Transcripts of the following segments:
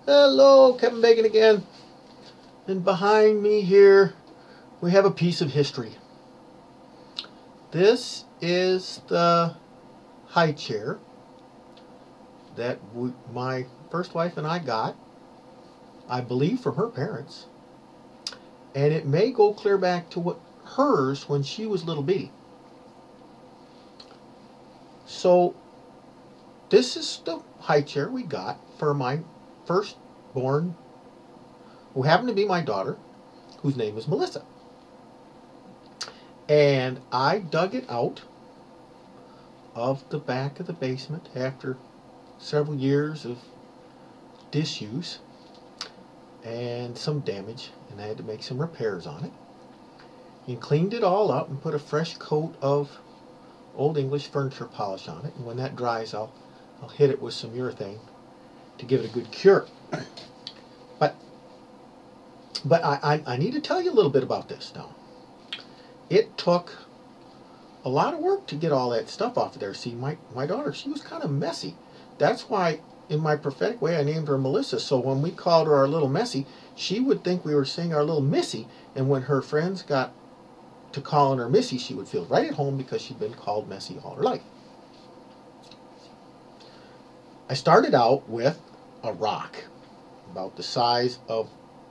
Hello, Kevin Bacon again. And behind me here, we have a piece of history. This is the high chair that my first wife and I got, I believe from her parents. And it may go clear back to hers when she was little bitty. So this is the high chair we got for my firstborn, who happened to be my daughter, whose name is Melissa. And I dug it out of the back of the basement after several years of disuse and some damage, and I had to make some repairs on it. And cleaned it all up and put a fresh coat of Old English furniture polish on it. And when that dries, I'll hit it with some urethane to give it a good cure. But I need to tell you a little bit about this now. It took a lot of work to get all that stuff off of there. See, my daughter, she was kind of messy. That's why, in my prophetic way, I named her Melissa. So when we called her our little Messy, she would think we were saying our little Missy. And when her friends got to calling her Missy, she would feel right at home because she'd been called Messy all her life. I started out with a rock about the size of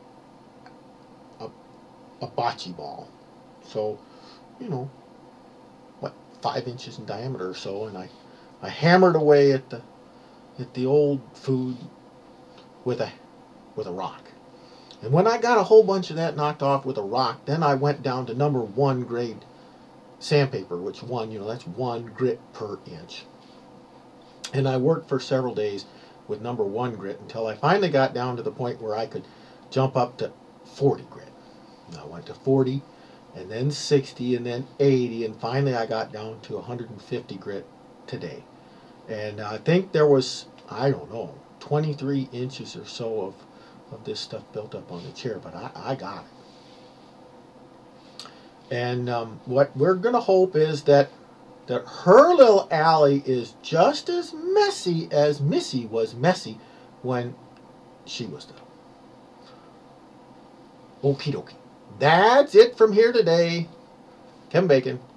a bocce ball. So, you know, what, 5 inches in diameter or so, and I hammered away at the old food with a rock. And when I got a whole bunch of that knocked off with a rock, then I went down to number 1 grade sandpaper, which that's 1 grit per inch. And I worked for several days with number 1 grit until I finally got down to the point where I could jump up to 40 grit. And I went to 40, and then 60, and then 80, and finally I got down to 150 grit today. And I think there was, I don't know, 23 inches or so of this stuff built up on the chair, but I got it. And what we're going to hope is that her little alley is just as messy as Missy was messy when she was little. Okie dokie. That's it from here today. Kevin Bacon.